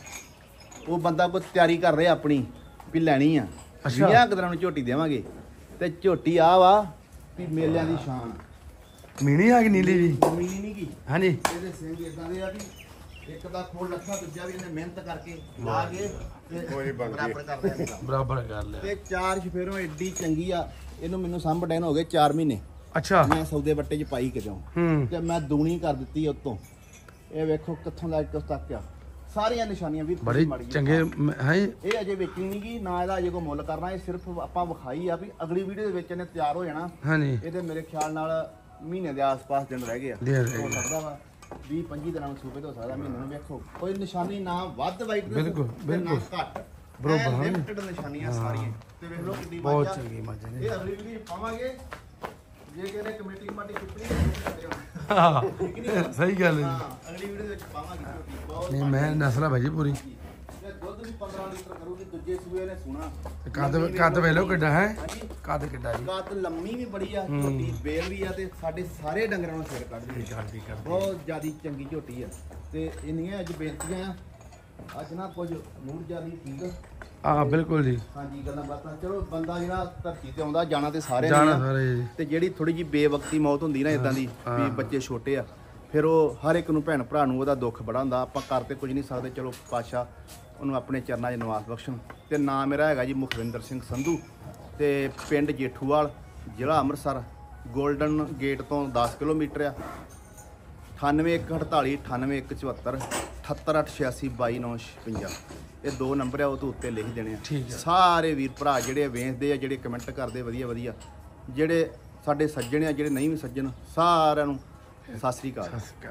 [SPEAKER 2] ਉਹ ਬੰਦਾ ਕੋਈ ਤਿਆਰੀ ਕਰ ਰਿਹਾ ਆਪਣੀ ਵੀ ਲੈਣੀ ਆ।
[SPEAKER 1] ਅੱਛਾ।
[SPEAKER 2] ਵੀਹਾਂ ਕੁ ਦਿਨਾਂ ਨੂੰ ਝੋਟੀ ਦੇਵਾਂਗੇ। ਤੇ ਝੋਟੀ ਆ ਵਾ ਵੀ ਮੇਲਿਆਂ ਦੀ ਸ਼ਾਨ।
[SPEAKER 1] ਮੀਣੀ ਆ ਗਈ ਨੀਲੀ ਜੀ।
[SPEAKER 2] ਮੀਨੀ ਨਹੀਂ ਕੀ
[SPEAKER 1] ਹਾਂਜੀ
[SPEAKER 2] ਇਹਦੇ ਸਿੰਘ ਇਦਾਂ ਦੇ ਆ ਵੀ ਇੱਕ ਦਾ ਖੋਲ ਲੱਖਾ, ਦੂਜਾ ਵੀ ਇਹਨੇ ਮਿਹਨਤ ਕਰਕੇ ਲਾ ਕੇ ਤੇ ਬਰਾਬਰ ਕਰ ਲਿਆ।
[SPEAKER 1] ਬਰਾਬਰ ਕਰ ਲਿਆ।
[SPEAKER 2] ਤੇ ਚਾਰ ਸ਼ਫੇਰੋਂ ਐਡੀ ਚੰਗੀ ਆ। ਇਹਨੂੰ ਮੈਨੂੰ ਸੰਭੜੇ ਨੂੰ ਹੋ ਗਏ ਚਾਰ ਮਹੀਨੇ।
[SPEAKER 1] ਅੱਛਾ
[SPEAKER 2] ਮੈਂ ਸੌਦੇ ਬੱਟੇ 'ਚ ਪਾਈ ਕਿਤੋਂ
[SPEAKER 1] ਹੂੰ
[SPEAKER 2] ਤੇ ਮੈਂ ਦੂਣੀ ਕਰ ਦਿੱਤੀ ਉਤੋਂ। ਇਹ ਵੇਖੋ ਕਿੱਥੋਂ ਦਾ ਕਿਸ ਤੱਕ ਆ। ਸਾਰੀਆਂ ਨਿਸ਼ਾਨੀਆਂ ਵੀ
[SPEAKER 1] ਬੜੀ ਚੰਗੇ ਹੈ।
[SPEAKER 2] ਇਹ ਅਜੇ ਵੇਚਣੀ ਨਹੀਂ ਗੀ ਨਾ, ਇਹਦਾ ਅਜੇ ਕੋਈ ਮੁੱਲ ਕਰਨਾ। ਇਹ ਸਿਰਫ ਆਪਾਂ ਵਿਖਾਈ ਆ ਵੀ ਅਗਲੀ ਵੀਡੀਓ ਦੇ ਵਿੱਚ ਇਹਨੇ ਤਿਆਰ ਹੋ ਜਾਣਾ।
[SPEAKER 1] ਹਾਂਜੀ
[SPEAKER 2] ਇਹਦੇ ਮੇਰੇ ਖਿਆਲ ਨਾਲ ਮਹੀਨੇ ਦੇ ਆਸ-ਪਾਸ ਦਿਨ ਰਹਿ ਗਏ ਆ।
[SPEAKER 1] ਦਿਨ ਰਹਿ
[SPEAKER 2] ਹੋ
[SPEAKER 1] ਗਏ।
[SPEAKER 2] ਸਕਦਾ ਵਾ ਵੀਹ ਪੰਜੀ ਦਿਨਾਂ ਨੂੰ ਸੂਬੇ ਤੋਂ ਹੋ ਸਕਦਾ। ਮਹੀਨੇ ਨੂੰ ਵੇਖੋ ਕੋਈ ਨਿਸ਼ਾਨੀ ਨਾ ਵੱਧ ਵਾਈਟ
[SPEAKER 1] ਬਿਲਕੁਲ, ਬਿਲਕੁਲ।
[SPEAKER 2] ਨਾ ਘੱਟ
[SPEAKER 1] ਬਰੋਬਰ ਹਾਂ।
[SPEAKER 2] ਲਿਮਟਡ ਨਿਸ਼ਾਨੀਆਂ ਸਾਰੀਆਂ। ਤੇ ਵੇਖ ਲਓ ਕਿੰਨੀ
[SPEAKER 1] ਬਹੁਤ
[SPEAKER 2] ਮੱਝ ਆ।
[SPEAKER 1] ਚੰਗੀ ਮੱਝ ਨੇ।
[SPEAKER 2] ਇਹ ਅਗਲੀ ਵੀਡੀਓ ਪਾਵਾਂਗੇ। ਜੇ ਕਿਹਨੇ ਕਮੇਟੀ ਮਾਟੀ ਚੁੱਕਣੀ
[SPEAKER 1] ਹਾਂ
[SPEAKER 2] ਠੀਕ ਨਹੀਂ?
[SPEAKER 1] ਸਹੀ ਗੱਲ ਹੈ
[SPEAKER 2] ਹਾਂ
[SPEAKER 1] ਜੀ।
[SPEAKER 2] ਅਗਲੀ ਵੀਡੀਓ ਦੇ ਵਿੱਚ ਪਾਵਾਂਗੇ ਝੋਟੀ। ਬਹੁਤ
[SPEAKER 1] ਨਹੀਂ ਮੈਂ ਨਸਲਾ ਭਾਜੀ ਪੂਰੀ।
[SPEAKER 2] ਇਹ ਦੁੱਧ ਵੀ ਪੰਦਰਾਂ ਲੀਟਰ ਕਰੂਗੀ। ਦੂਜੇ ਸੂਏ ਨੇ ਸੁਣਾ
[SPEAKER 1] ਤੇ ਕੱਦ ਕੱਦ ਵੇਲੋ ਕਿੱਡਾ ਹੈ।
[SPEAKER 2] ਹਾਂਜੀ
[SPEAKER 1] ਕੱਦ ਕਿੱਡਾ ਜੀ।
[SPEAKER 2] ਕੱਦ ਲੰਮੀ ਵੀ ਬੜੀ ਆ। ਝੋਟੀ ਬੇਲ ਵੀ ਆ ਤੇ ਸਾਡੇ ਸਾਰੇ ਡੰਗਰਾਂ ਨੂੰ ਸਿਰ ਕੱਢਦੀ ਆ।
[SPEAKER 1] ਕਰਦੀ ਕਰਦੀ
[SPEAKER 2] ਬਹੁਤ ਜ਼ਿਆਦੀ ਚੰਗੀ ਝੋਟੀ ਆ। ਤੇ ਇੰਨੀਆਂ ਅੱਜ ਬੇਨਤੀਆਂ ਆ। ਅੱਜ ਨਾ ਕੁਝ ਨੂਰ ਜਾਲੀ ਠੀਕ ਆ।
[SPEAKER 1] ਹਾਂ ਬਿਲਕੁਲ ਜੀ।
[SPEAKER 2] ਹਾਂਜੀ ਗੱਲਾਂ ਬਾਤਾਂ। ਚਲੋ ਬੰਦਾ ਜਿਹੜਾ ਧਰਤੀ ਤੇ ਆਉਂਦਾ ਜਾਣਾ ਤੇ ਸਾਰਿਆਂ
[SPEAKER 1] ਜਾਣਾ
[SPEAKER 2] ਨੇ ਆ।
[SPEAKER 1] ਸਾਰੇ ਜੀ।
[SPEAKER 2] ਤੇ ਜਿਹੜੀ ਥੋੜੀ ਜੀ ਬੇਵਕਤੀ ਮੌਤ ਹੁੰਦੀ ਨਾ ਇਦਾਂ ਦੀ ਵੀ ਬੱਚੇ ਛੋਟੇ ਆ, ਫਿਰ ਉਹ ਹਰ ਇੱਕ ਨੂੰ ਭੈਣ ਭਰਾ ਨੂੰ ਉਹਦਾ ਦੁੱਖ ਬੜਾ ਹੁੰਦਾ। ਆਪਾਂ ਕਰ ਤੇ ਕੁਝ ਨਹੀਂ ਸਕਦੇ। ਚਲੋ ਪਾਤਸ਼ਾਹ ਉਹਨੂੰ ਆਪਣੇ ਚਰਨਾਂ 'ਚ ਨਿਵਾਸ ਬਖਸ਼ਣ। ਤੇ ਨਾਮ ਮੇਰਾ ਹੈਗਾ ਜੀ ਮੁਖਵਿੰਦਰ ਸਿੰਘ ਸੰਧੂ ਤੇ ਪਿੰਡ ਜੇਠੂਵਾਲ, ਜ਼ਿਲ੍ਹਾ ਅੰਮ੍ਰਿਤਸਰ। ਗੋਲਡਨ ਗੇਟ ਤੋਂ ਦਸ ਕਿਲੋਮੀਟਰ ਆ। ਅਠਾਨਵੇਂ ਇੱਕ ਅਠਤਾਲੀ ਅਠਾਨਵੇਂ ਇੱਕ ਚੁਹੱਤਰ ਅਠੱਤਰ ਅੱਠ ਛਿਆਸੀ ਬਾਈ ਨੌ ਛਪੰਜਾ। ਇਹ ਦੋ ਨੰਬਰ ਆ, ਉਹ ਤੋਂ ਉੱਤੇ ਲਿਖ ਦੇਣੇ ਆ।
[SPEAKER 1] ਠੀਕ ਹੈ।
[SPEAKER 2] ਸਾਰੇ ਵੀਰ ਭਰਾ ਜਿਹੜੇ ਵੇਖਦੇ ਆ, ਜਿਹੜੇ ਕਮੈਂਟ ਕਰਦੇ ਵਧੀਆ ਵਧੀਆ, ਜਿਹੜੇ ਸਾਡੇ ਸੱਜਣ ਆ, ਜਿਹੜੇ ਨਹੀਂ ਵੀ ਸੱਜਣ, ਸਾਰਿਆਂ ਨੂੰ ਸਤਿ ਸ੍ਰੀ ਅਕਾਲ।